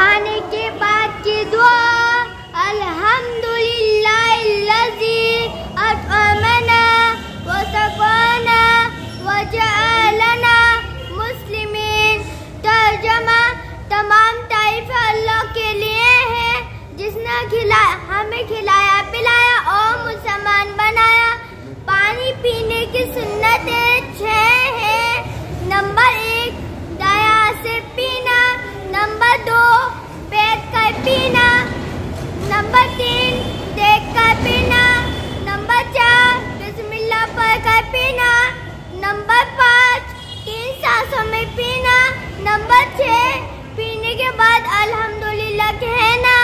खाने के बाद की दुआ, अल्हम्दुलिल्लाहिल्लज़ी अतअमना व सक़ाना व जअलना मुस्लिमीन। तर्जमा, तमाम तारीफ अल्लाह के लिए है जिसने हमें खिलाया पिलाया और मुसलमान बनाया। पानी पीने की सुन्नतें 6 हैं। नंबर 1, दाया से पीना। नंबर 2, फेंक कर पीना। नंबर 3, देख कर पीना। नंबर 4, बिस्मिल्लाह पढ़ कर पीना। नंबर 5, 3 सांसों में पीना। नंबर 6, पीने के बाद अल्हम्दुलिल्लाह कहना।